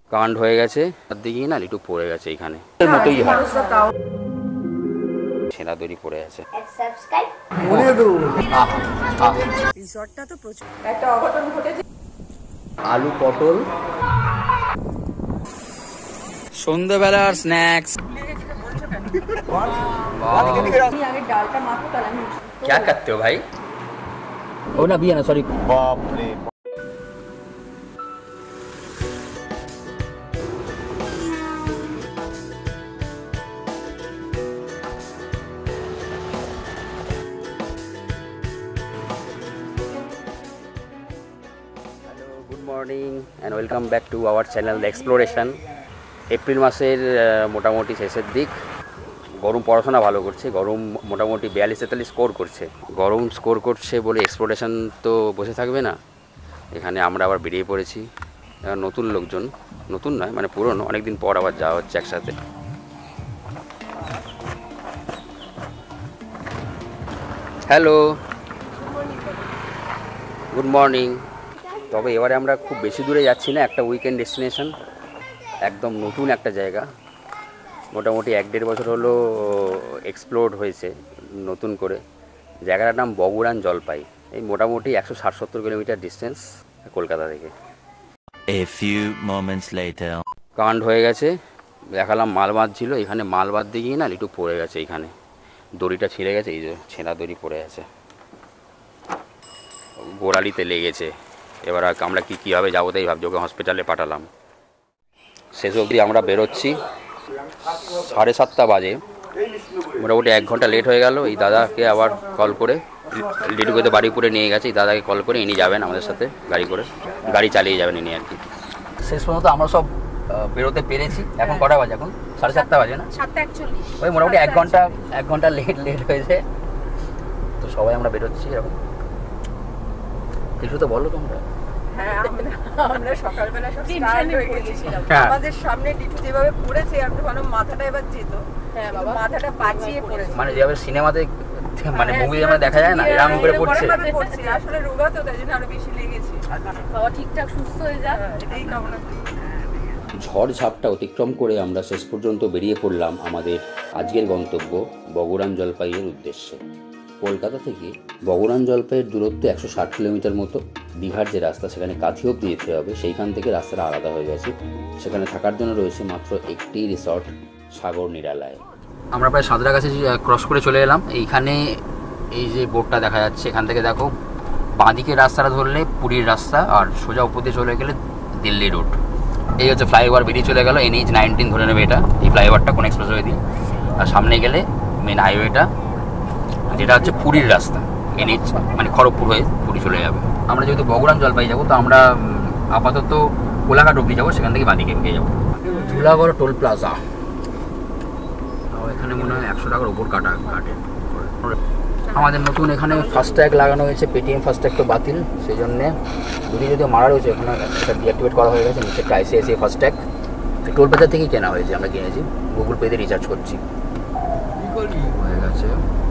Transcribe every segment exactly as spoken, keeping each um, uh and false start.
কাণ্ড হয়ে গেছে তার দিকেই না একটু পড়ে গেছে এইখানে মতোই হয় ছেঁড়া দড়ি পড়ে আছে। আলু পটল সন্ধ্যাবেলার স্ন্যাক্স। क्या करते हो भाई? ओ ना भी है ना, सॉरी। बाप रे। Good morning and welcome back to our channel the exploration. April মাসের মোটামুটি শেষের দিক, গরম পড়াশোনা ভালো করছে, গরম মোটামুটি বিয়াল্লিশ তেতাল্লিশ স্কোর করছে। গরম স্কোর করছে বলে এক্সপ্লোরেশন তো বসে থাকবে না, এখানে আমরা আবার বেরিয়ে পড়েছি। নতুন লোকজন, নতুন নয় মানে পুরনো, অনেকদিন পর আবার যাওয়া হচ্ছে একসাথে। Hello, good morning. তবে এবারে আমরা খুব বেশি দূরে যাচ্ছি না, একটা উইকেন্ড ডেস্টিনেশন, একদম নতুন একটা জায়গা। মোটামুটি এক দেড় বছর হলো এক্সপ্লোর হয়েছে নতুন করে। জায়গাটার নাম বগুড়ান জলপাই। এই মোটামুটি একশো ষাট সত্তর কিলোমিটার ডিস্টেন্স কলকাতা থেকে। A few moments later. কাণ্ড হয়ে গেছে, দেখালাম মাল বাঁধ ছিল, এখানে মাল বাঁধ দিয়ে গিয়ে না একটু পড়ে গেছে, এইখানে দড়িটা ছিঁড়ে গেছে, এই যে ছেঁড়া দড়ি পড়ে আছে, গোড়ালিতে লেগেছে। এবার আমরা কী কীভাবে যাবো তাই ভাবছি, ওকে হসপিটালে পাঠালাম। শেষ অবধি আমরা বেরোচ্ছি, সাড়ে সাতটা বাজে, মোটামুটি এক ঘন্টা লেট হয়ে গেল। এই দাদাকে আবার কল করে, লিটুকে তো বাড়িপুরে নিয়ে গেছে, এই দাদাকে কল করে ইনি যাবেন আমাদের সাথে গাড়ি করে, গাড়ি চালিয়ে যাবেন ইনি আর কি। শেষ পর্যন্ত আমরা সব বেরোতে পেরেছি। এখন কটা বাজে? এখন সাড়ে সাতটা বাজে না, সাতটা একচল্লিশ। ওই মোটামুটি এক ঘন্টা এক ঘন্টা লেট লেট হয়েছে তো সবাই আমরা বেরোচ্ছি। এরকম কিছু তো বলো তোমরা। হ্যাঁ, আমরা সকালবেলা সব স্টার্ট হয়ে গেছিলাম, আমাদের সামনে ডিটু যেভাবে পড়েছে, আমরা ভাবলাম মাথাটা এবার যেত, হ্যাঁ বাবা মাথাটা বাঁচিয়ে পড়েছে, মানে যেভাবে সিনেমাতে মানে মুভি যেমন দেখা যায় না, এরকম করে পড়ছে। আসলে রোগা তো, তাই জন্য আরো বেশি লেগেছে। বাবা ঠিকঠাক সুস্থ হয়ে যাক, এটাই কামনা করি। ঝড় ঝাপটা অতিক্রম করে আমরা শেষ পর্যন্ত বেরিয়ে পড়লাম আমাদের আজকের গন্তব্য বগুড়ান জলপাইয়ের উদ্দেশ্যে। কলকাতা থেকে বগুড়ান জলপাইয়ের দূরত্ব একশো ষাট কিলোমিটার মতো। দীঘার যে রাস্তা সেখানে কাঁথি অব্দি যেতে হবে, সেইখান থেকে রাস্তাটা আলাদা হয়ে গেছে। সেখানে থাকার জন্য রয়েছে মাত্র একটি রিসর্ট, সাগর নিরালায়। আমরা প্রায় সাঁতরাগাছি ক্রস করে চলে এলাম। এইখানে এই যে বোর্ডটা দেখা যাচ্ছে, এখান থেকে দেখো বাঁদিকের রাস্তাটা ধরলে পুরীর রাস্তা, আর সোজা উপর দিয়ে চলে গেলে দিল্লি রোড। এই হচ্ছে ফ্লাইওভার বেরিয়ে চলে গেল, এনএইচ নাইনটিন ধরে নেবে এটা, এই ফ্লাইওভারটা কোন এক্সপ্রেসওয়ে দিয়ে। আর সামনে গেলে মেন হাইওয়েটা, যেটা হচ্ছে পুরীর রাস্তা, এনএইচ মানে খড়গপুর হয়ে পুরী চলে যাবে। আমরা যেহেতু বগুড়ান জলপাই যাবো, তো আমরা আপাতত কোলাঘাট অব্দি যাবো, সেখান থেকে বাঁদিকে বেরিয়ে যাবো। ধুলাগড় টোল প্লাজা, এখানে মনে হয় একশো টাকার উপর কাটা কাটে। আমাদের নতুন এখানে ফাস্ট্যাগ লাগানো হয়েছে, পেটিএম ফাস্ট্যাগ তো বাতিল, সেই জন্যে যদি যদিও মারা রয়েছে, এখানে এটা ডিঅ্যাক্টিভেট করা হয়ে গেছে। নিচে একটা আইসিআইসিআই ফাস্ট্যাগ টোল প্লাজা থেকেই কেনা হয়েছে, আমরা কিনেছি, গুগল পেতে রিচার্জ করছি। হয়ে গেছে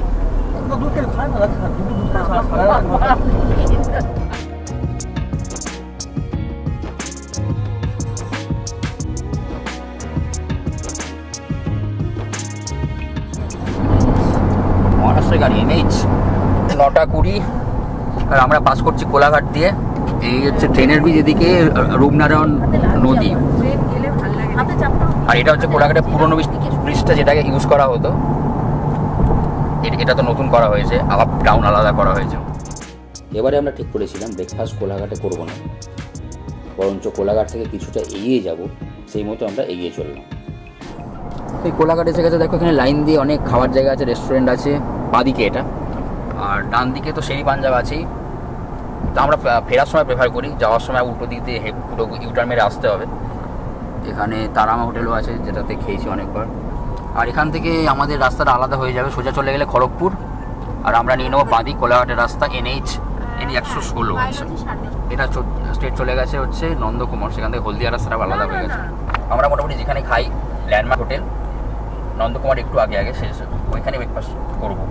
মহারাষ্ট্রের গাড়ি এনএইচ নটা কুড়ি, আর আমরা পাস করছি কোলাঘাট দিয়ে। এই হচ্ছে ট্রেনের ব্রিজ, এদিকে রূপনারায়ণ নদী, আর এটা হচ্ছে কোলাঘাটের পুরনো ব্রিজটা, যেটাকে ইউজ করা হতো। এটা তো নতুন করা হয়েছে, আপ ডাউন আলাদা করা হয়েছে। এবারে আমরা ঠিক করেছিলাম ব্রেকফাস্ট কোলাঘাটে করবো না, বরঞ্চ কোলাঘাট থেকে কিছুটা এগিয়ে যাব, সেই মতো আমরা এগিয়ে চললাম। এই কোলাঘাট এসে গেছে, দেখো এখানে লাইন দিয়ে অনেক খাওয়ার জায়গা আছে, রেস্টুরেন্ট আছে বাঁদিকে এটা, আর ডান দিকে তো সেই পাঞ্জাব আছেই। তো আমরা ফেরার সময় প্রেফার করি, যাওয়ার সময় উল্টো দিক দিয়ে পুরো ইউটার্ন মেরে আসতে হবে। এখানে তারামা হোটেলও আছে, যেটাতে খেয়েছি অনেকবার। আর এখান থেকে আমাদের রাস্তাটা আলাদা হয়ে যাবে, সোজা চলে গেলে খড়গপুর, আর আমরা নিয়ে নেবো বাঁদিক কোলাঘাটের রাস্তা, এনএইচ এনএইচ একশো ষোলো আছে। এটা স্টেট চলে গেছে হচ্ছে নন্দকুমার, সেখান থেকে হলদিয়া রাস্তাটা আলাদা হয়ে গেছে। আমরা মোটামুটি যেখানে খাই ল্যান্ডমার্ক হোটেল, নন্দকুমার একটু আগে আগে শেষ, ওইখানে ব্রেকফাস্ট করবো।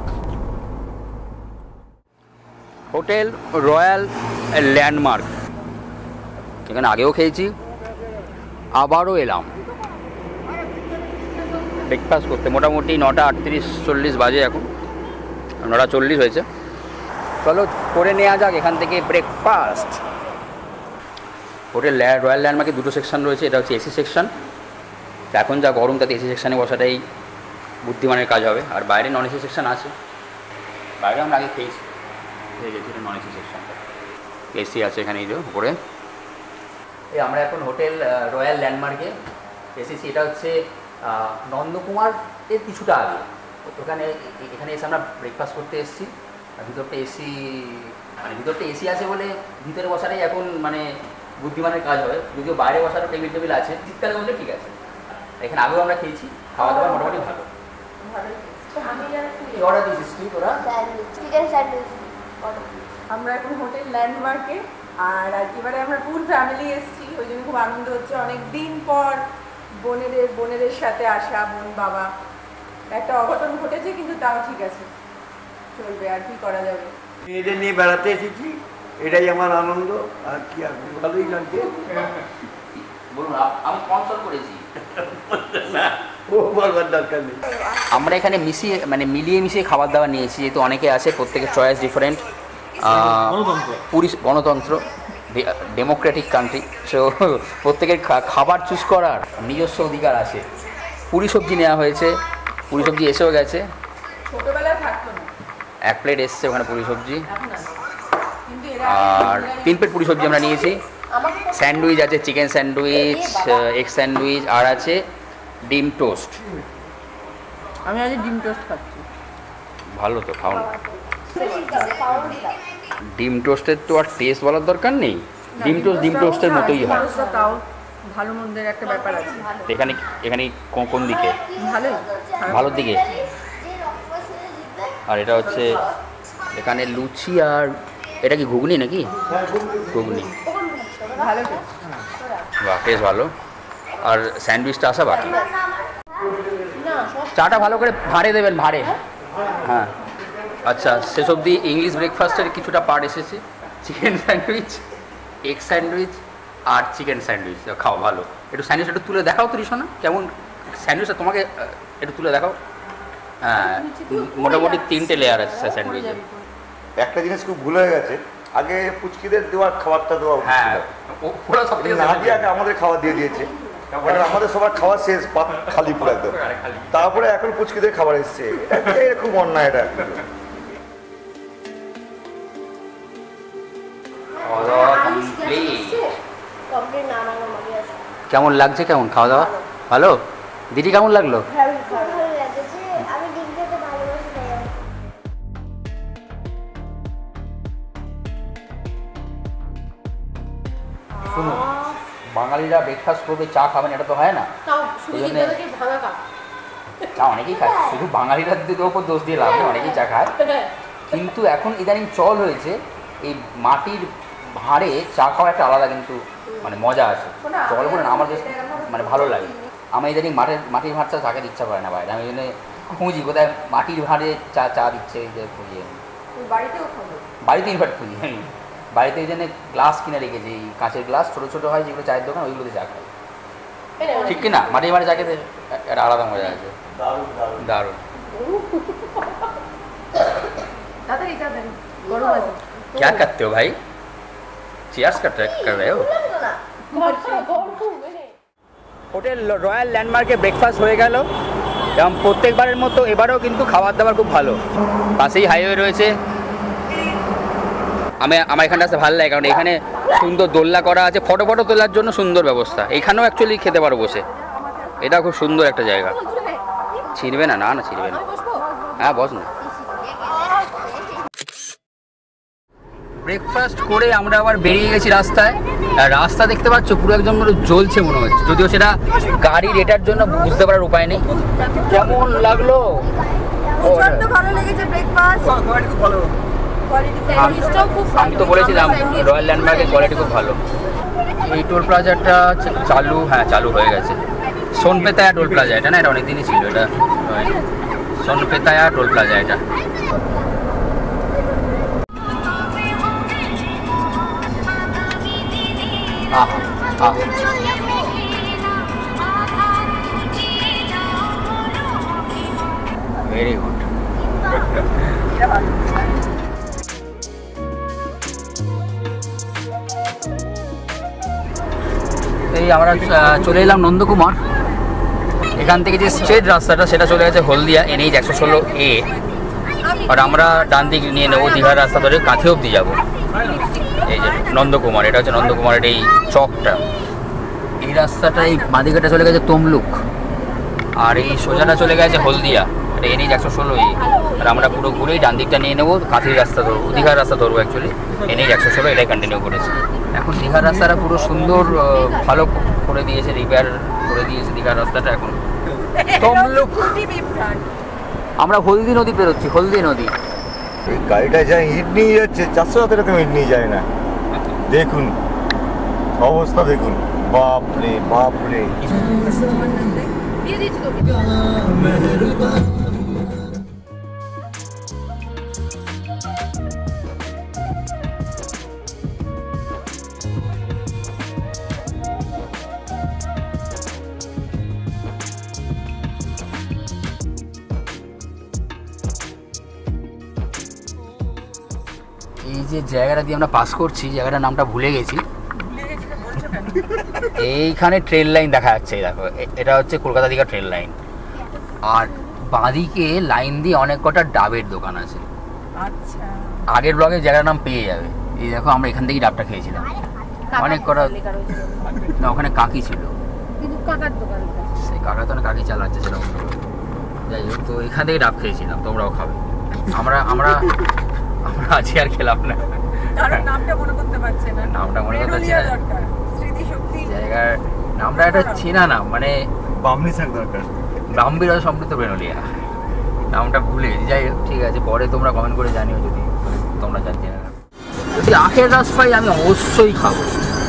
হোটেল রয়্যাল ল্যান্ডমার্ক, এখানে আগেও খেয়েছি, আবারও এলাম ব্রেকফাস্ট করতে। মোটামুটি নটা আটত্রিশ চল্লিশ বাজে, এখন নটা চল্লিশ হয়েছে। চলো করে নেওয়া যাক এখান থেকে ব্রেকফাস্ট। হোটেল রয়্যাল ল্যান্ডমার্কে দুটো সেকশন রয়েছে, এটা হচ্ছে এসি সেকশন। এখন যা গরম তাতে এসি সেকশানে বসাটাই বুদ্ধিমানের কাজ হবে। আর বাইরে নন এসি সেকশন আছে, বাইরে আমরা আগে খেয়েছি, হয়ে গেছি এটা নন এসি সেকশনটা। এসি আছে এখানে এই যে উপরে। এই আমরা এখন হোটেল রয়্যাল ল্যান্ডমার্কে এসেছি। এটা হচ্ছে নন্দকুমার এর কিছুটা আগে। ওখানে এখানে এসে আমরা ব্রেকফাস্ট করতে এসেছি। আর ভিতরটা এসি, মানে ভিতরটা এসি আছে বলে ভিতরে বসাটাই এখন মানে বুদ্ধিমানের কাজ হবে। যদিও বাইরে বসারও টেবিল টেবিল আছে, শীতকালে বললে ঠিক আছে। এখানে আগেও আমরা খেয়েছি, খাওয়া দাওয়া মোটামুটি ভালো। অর্ডার দিয়েছিস তুই তোরা? আমরা এখন হোটেল ল্যান্ডমার্কে, আর এবারে আমরা ফুল ফ্যামিলি এসেছি, ওই জন্য খুব আনন্দ হচ্ছে। অনেক দিন পর বোনেদের বোনেদের সাথে আসা, বোন বাবা। একটা অঘটন ঘটেছে কিন্তু তাও ঠিক আছে, চলবে, আর কি করা যাবে। মেয়েদের নিয়ে বেড়াতে এসেছি, এটাই আমার আনন্দ। আর কি আর ভালোই লাগছে। বলুন, আমি স্পন্সর করেছি না, ও বলবার দরকার নেই। আমরা এখানে মিশিয়ে মানে মিলিয়ে মিশিয়ে খাবার দাবার নিয়েছি, যেহেতু অনেকে আছে, প্রত্যেকের চয়েস ডিফারেন্ট। পুরি গণতন্ত্র, ডেমোক্রেটিক কান্ট্রি, সো প্রত্যেকের খাবার চুজ করার নিজস্ব অধিকার আছে। পুরি সবজি নেওয়া হয়েছে, পুরি সবজি এসেও গেছে। ছোটবেলায় থাকতো না, এক প্লেট এসছে ওখানে পুরি সবজি, আর তিন প্লেট পুরি সবজি আমরা নিয়েছি। স্যান্ডউইচ আছে, চিকেন স্যান্ডউইচ, এগ স্যান্ডউইচ, আর আছে ডিম টোস্ট। আমি আজ ডিম টোস্ট খাচ্ছি। ভালো তো, খাও না। ডিম টোস্টের তো আর টেস্ট বলার দরকার নেই, ডিম টোস্ট ডিম টোস্টের মতোই হয়। তাও ভালো মন্দের একটা ব্যাপার আছে। এখানে এখানে কোন দিকে? ভালোই, ভালোর দিকে। আর এটা হচ্ছে এখানে লুচি, আর এটা কি ঘুগনি নাকি? ঘুগনি, ভালো, বাহ বেশ ভালো। আর স্যান্ডউইচটা আসা বাকি। চাটা ভালো করে ভাড়ে দেবেন, ভাড়ে। হ্যাঁ আচ্ছা, শেষ অবধি ইংলিশ ব্রেকফাস্টের কিছুটা পার্ট এসেছে। চিকেন স্যান্ডউইচ, এগ স্যান্ডউইচ আর চিকেন স্যান্ডউইচ। খাও ভালো। একটু স্যান্ডউইচ একটু তুলে দেখাও তো রিসনা, কেমন স্যান্ডউইচটা তোমাকে একটু তুলে দেখাও। হ্যাঁ, মোটামুটি তিনটে লেয়ার আছে স্যান্ডউইচে। একটা জিনিস খুব ভুল হয়ে গেছে, আগে পুচকিদের দেওয়ার খাবারটা দেওয়া উচিত হ্যাঁ, ছিল। ওরা সব থেকে না দিয়ে আগে আমাদের খাবার দিয়ে দিয়েছে, কারণ আমাদের সবার খাওয়া শেষ, পাত খালি পুরো একদম। তারপরে এখন পুচকিদের খাবার এসছে, এটা খুব অন্যায়। এটা কেমন লাগছে? কেমন খাওয়া দাওয়া? ভালো। দিদি কেমন লাগলো? শুনুন, বাঙালিরা ব্রেকফাস্ট করবে, চা খাবেন, এটা তো হয় না। চা অনেকেই খায়, শুধু বাঙালিরা দুটোর ওপর দোষ দিয়ে লাভ নেই, অনেকেই চা খায়। কিন্তু এখন ইদানিং চল হয়েছে এই মাটির ভাঁড়ে চা খাওয়া একটা আলাদা কিন্তু মানে মজা আছে। চল করে না, আমার বেশ মানে ভালো লাগে। আমার ইদানিং মাটির মাটির ভাঁড় চা চা খেতে ইচ্ছা করে না বাইরে। আমি জন্য খুঁজি কোথায় মাটির ভাঁড়ে চা চা দিচ্ছে, এই যে খুঁজি আমি বাড়িতে ইনভার্ট খুঁজি। বাড়িতে এই জন্য গ্লাস কিনে রেখেছি, কাঁচের গ্লাস, ছোটো ছোটো হয় যেগুলো চায়ের দোকান, ওইগুলোতে চা খাই। ঠিক কি না? মাটির ভাঁড়ে চা খেতে একটা আলাদা মজা আছে, দারুণ। क्या करते हो भाई? चीयर्स कर कर रहे हो? হোটেল রয়্যাল ল্যান্ডমার্কে ব্রেকফাস্ট হয়ে গেল, এবং প্রত্যেকবারের মতো এবারেও কিন্তু খাবার দাবার খুব ভালো। পাশেই হাইওয়ে রয়েছে। আমি আমার এখানটা আসতে ভালো লাগে, কারণ এখানে সুন্দর দোলনা করা আছে, ফটো ফটো তোলার জন্য সুন্দর ব্যবস্থা। এখানেও অ্যাকচুয়ালি খেতে পারো বসে, এটা খুব সুন্দর একটা জায়গা। ছিঁড়বে না? না না ছিঁড়বে না। হ্যাঁ বস না। ব্রেকফাস্ট করে আমরা আবার বেরিয়ে গেছি রাস্তায়। আর রাস্তা দেখতে পাচ্ছ পুরো একদম জ্বলছে মনে হচ্ছে, যদিও সেটা গাড়ির এটার জন্য বুঝতে পারার উপায় নেই। কেমন লাগলো? ভালো লেগেছে ব্রেকফাস্ট, আমি তো বলেছিলাম রয়্যাল ল্যান্ডমার্কের কোয়ালিটি খুব ভালো। এই টোল প্লাজাটা চালু, হ্যাঁ চালু হয়ে গেছে। সোনপেতায়া টোল প্লাজা এটা না, এটা অনেকদিনই ছিল। এটা সোনপেতায়া টোল প্লাজা এটা। Ah ah very good. এটা ভালো। এই আমরা আহ, চলে এলাম নন্দকুমার। এখান থেকে যে স্ট্রেট রাস্তাটা সেটা চলে গেছে হলদিয়া এনএইচ একশো ষোলো এ, আর আমরা ডান দিক নিয়ে নেবো দীঘার রাস্তা ধরে কাঁথি অব্দি যাবো। এই যে নন্দকুমার, এটা হচ্ছে নন্দকুমারের এই চকটা। এই রাস্তাটা এই বাঁদিকেটা চলে গেছে তমলুক, আর এই সোজাটা চলে গেছে হলদিয়া, এটা এনএইচ একশো ষোলো এ। আর আমরা পুরো ঘুরেই ডান দিকটা নিয়ে নেবো, কাঁথির রাস্তা ধরবো, দীঘার রাস্তা ধরবো অ্যাকচুয়ালি। এনএইচ একশো ষোলো এটাই কন্টিনিউ করেছে। এখন দীঘার রাস্তাটা পুরো সুন্দর আহ, ভালো করে দিয়েছে, রিপেয়ার করে দিয়েছে দীঘার রাস্তাটা। এখন তমলুক আমরা হলদি নদী পেরোচ্ছি, হলদি নদী। এই গাড়িটা যা ইট নিয়ে যাচ্ছে, চারশো হাতে এরকম ইট নিয়ে যায় না। দেখুন অবস্থা, দেখুন, বাপরে বাপরে। এই যে জায়গাটা দিয়ে আমরা পাস করছি, জায়গাটার নামটা ভুলে গেছি। এইখানে ট্রেন লাইন দেখা যাচ্ছে, এই দেখো, এ- এটা হচ্ছে কলকাতা দীঘা ট্রেন লাইন। আর বাঁদিকে লাইন দিয়ে অনেক কটা ডাবের দোকান আছে। আচ্ছা, আগের ব্লগে জায়গার নাম পেয়ে যাবে। এই দেখো আমরা এখান থেকেই ডাবটা খেয়েছিলাম। অনেক কটা, না ওখানে কাকি ছিল, কিন্তু কাকার দোকান। সেই কাকা তো না কাকি চালাচ্ছে সেরকম। যাই হোক, তো এখান থেকে ডাব খেয়েছিলাম, তোমরাও খাবে। আমরা আমরা আমরা আজকে আর খেলাম না, কারণ নামটা মনে করতে পারছে না। নামটা মনে করতে পারছি না। দরকার স্মৃতিশক্তি। জায়গার নামটা একটা চেনা নাম, মানে বামনি শাক দরকার। গাম্ভীর সমৃদ্ধ বেনলিয়া, নামটা ভুলে গেছি। যাই হোক, ঠিক আছে, পরে তোমরা কমেন্ট করে জানিও যদি তোমরা জানতে না। যদি আখের রস পাই আমি অবশ্যই খাবো।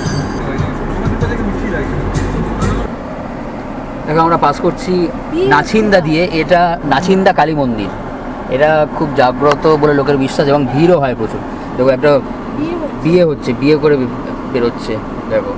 দেখো আমরা পাস করছি নাছিন্দা দিয়ে, এটা নাছিন্দা কালী মন্দির। এটা খুব জাগ্রত বলে লোকের বিশ্বাস, এবং ভিড়ও হয় প্রচুর। দেখো একটা বিয়ে হচ্ছে, বিয়ে করে বেরোচ্ছে, দেখো।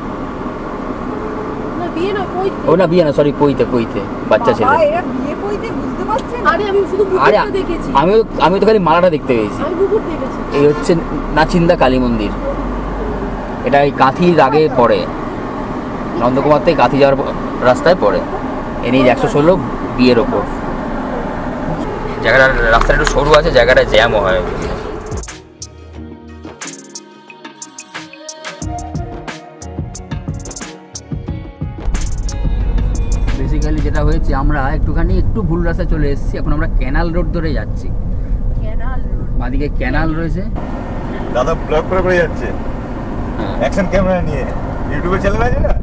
ও না বিয়ে না, সরি, পইতে পইতে বাচ্চা ছেলে। বাবা, এরা বিয়ে কইতে বুঝতে পারছে না। আরে আমি শুধু আরে বুকুরটা দেখেছি। আমিও আমি তো খালি মালাটা দেখতে পেয়েছি। আমি বুকুর দেখেছি। এই হচ্ছে নাচিন্দা কালী মন্দির। এটা এই কাঁথির আগে পড়ে, নন্দকুমার থেকে কাঁথি যাওয়ার রাস্তায় পড়ে। এনএইচ একশো ষোলো বিয়ের ওপর। জায়গাটার রাস্তাটা একটু সরু আছে, জায়গাটা জ্যামও হয়। বেসিক্যালি যেটা হয়েছে, আমরা একটুখানি একটু ভুল রাস্তায় চলে এসেছি। এখন আমরা ক্যানাল রোড ধরে যাচ্ছি। Canal road. বাঁদিকে ক্যানাল রয়েছে। দাদা ব্লগ করে করে যাচ্ছে, অ্যাকশন ক্যামেরা নিয়ে। ইউটিউবে চ্যানেল আছে না?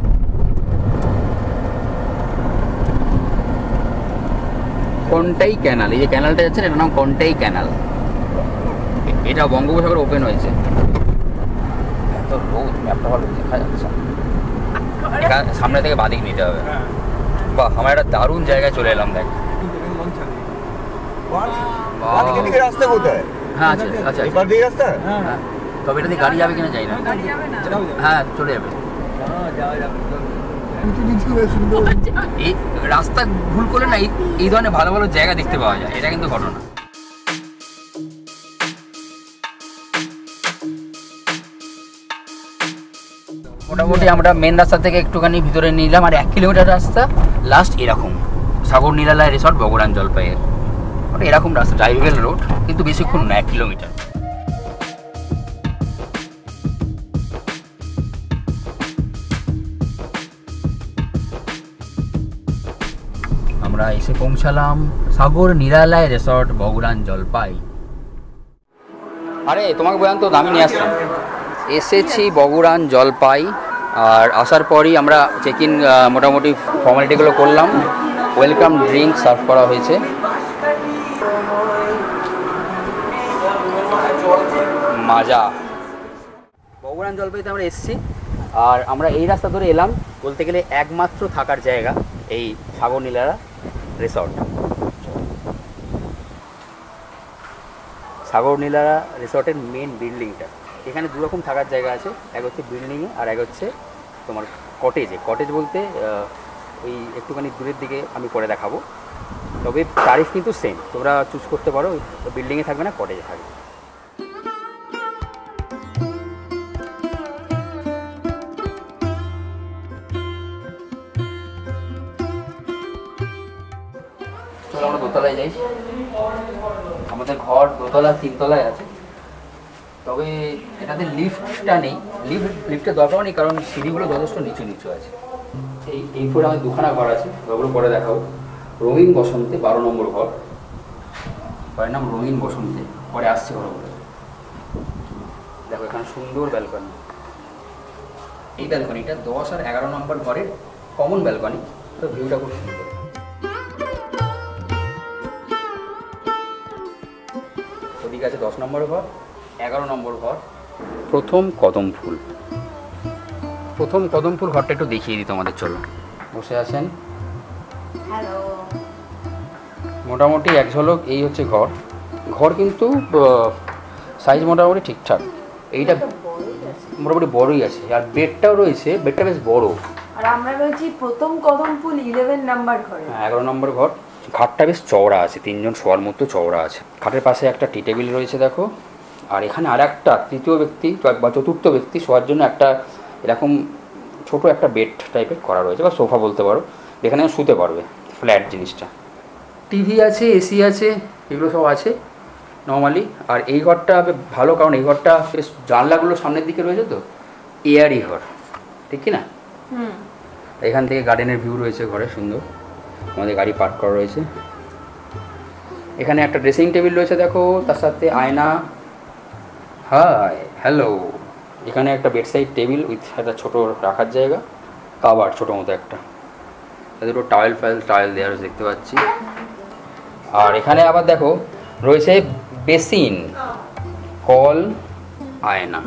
কন্টাই ক্যানাল, এই যে ক্যানালটা যাচ্ছে এটার নাম কন্টাই ক্যানাল। এটা বঙ্গোপসাগর ওপেন হয়েছে। এত রোদ, ম্যাপটা ভালো দেখা যাচ্ছে। এখানে সামনে থেকে বাদিক নিতে হবে। বাহ, আমার একটা দারুণ জায়গায় চলে এলাম, দেখ। বাদিকে দিকে রাস্তা কোথায়? হ্যাঁ আছে, আচ্ছা এবার দিকে রাস্তা? হ্যাঁ, তবে এটা দিয়ে গাড়ি যাবে কিনা যাই না। গাড়ি যাবে না। হ্যাঁ চলে যাবে। এই রাস্তা ভুল করলে না, এই- এই ধরনের ভালো ভালো জায়গা দেখতে পাওয়া যায়, এটা কিন্তু ঘটনা। মোটামুটি আমরা মেন রাস্তা থেকে একটুখানি ভিতরে নিলাম, আর এক কিলোমিটার রাস্তা লাস্ট এরকম সাগর নীলালয় রিসর্ট বগুড়ান জলপাইয়ের। ওটা এরকম রাস্তা, ড্রাইভেবল রোড, কিন্তু বেশিক্ষণ না, এক কিলোমিটার। আমরা এসে পৌঁছালাম সাগর নিরালায় রিসর্ট বগুড়ান জলপাই। আরে তোমাকে বললাম তো, দামি নিয়ে আসলাম। এসেছি বগুড়ান জলপাই, আর আসার পরই আমরা চেক ইন মোটামুটি ফর্মালিটিগুলো করলাম। ওয়েলকাম ড্রিঙ্ক সার্ভ করা হয়েছে। মাজা। বগুড়ান জলপাইতে আমরা এসেছি, আর আমরা এই রাস্তা ধরে এলাম। বলতে গেলে একমাত্র থাকার জায়গা এই সাগর নীলারা রিসর্ট। সাগর নীলারা রিসর্টের মেন বিল্ডিংটা। এখানে দু রকম থাকার জায়গা আছে, এক হচ্ছে বিল্ডিংয়ে, আর এক হচ্ছে তোমার কটেজে। কটেজ বলতে ওই একটুখানি দূরের দিকে আমি পরে দেখাবো। তবে তারিফ কিন্তু সেম, তোমরা চুজ করতে পারো বিল্ডিংয়ে থাকবে না কটেজে থাকবে। চলো আমরা দোতলায় যাই। আমাদের ঘর দোতলা তিনতলায় আছে, তবে এটাতে লিফটটা নেই। লিফট লিফটের দরকার নেই, কারণ সিঁড়িগুলো যথেষ্ট নিচু নিচু আছে। এই এই ফ্লোরে আমাদের দুখানা ঘর আছে, ঘরগুলো পরে দেখাবো। রঙিন বসন্তে বারো নম্বর ঘর, ঘরের নাম রঙিন বসন্তে, পরে আসছে ঘরগুলো। দেখো এখানে সুন্দর ব্যালকনি। এই ব্যালকনিটা দশ আর এগারো নম্বর ঘরের কমন ব্যালকনি, তো ভিউটা খুব সুন্দর। ওদিকে আছে দশ নম্বর ঘর, এগারো নম্বর ঘর। প্রথম কদম ফুল, প্রথম কদম ফুল ঘরটা একটু দেখিয়ে দিই তোমাদের। চলো, বসে আছেন। হ্যালো। মোটামুটি এক ঝলক এই হচ্ছে ঘর। ঘর কিন্তু সাইজ মোটামুটি ঠিকঠাক। এইটা মোটামুটি বড়ই আছে, আর বেডটাও রয়েছে, বেডটা বেশ বড়। আর আমরা রয়েছি প্রথম কদম ফুল ইলেভেন নাম্বার ঘরে। হ্যাঁ, এগারো নম্বর ঘর। খাটটা বেশ চওড়া আছে, তিনজন শোয়ার মতো চওড়া আছে। খাটের পাশে একটা টি টেবিল রয়েছে দেখো, আর এখানে আর একটা তৃতীয় ব্যক্তি বা চতুর্থ ব্যক্তি শোয়ার জন্য একটা এরকম ছোট একটা বেড টাইপের করা রয়েছে, বা সোফা বলতে পারো, যেখানে শুতে পারবে, ফ্ল্যাট জিনিসটা। টিভি আছে, এসি আছে, এগুলো সব আছে নর্মালি। আর এই ঘরটা ভালো, কারণ এই ঘরটা বেশ জানলাগুলো সামনের দিকে রয়েছে, তো এয়ারই ঘর, ঠিক কি না? হুম। এখান থেকে গার্ডেনের ভিউ রয়েছে ঘরে, সুন্দর। আমাদের গাড়ি পার্ক করা রয়েছে। এখানে একটা ড্রেসিং টেবিল রয়েছে দেখো, তার সাথে আয়না। Hi hello. এখানে একটা বেডসাইড টেবিল উইথ একটা ছোটো রাখার জায়গা, কাবার ছোটো মতো একটা, দুটো টাওয়েল ফাইল টাওয়েল দেওয়া রয়েছে দেখতে পাচ্ছি। আর এখানে আবার দেখো রয়েছে বেসিন, কল, আয়না,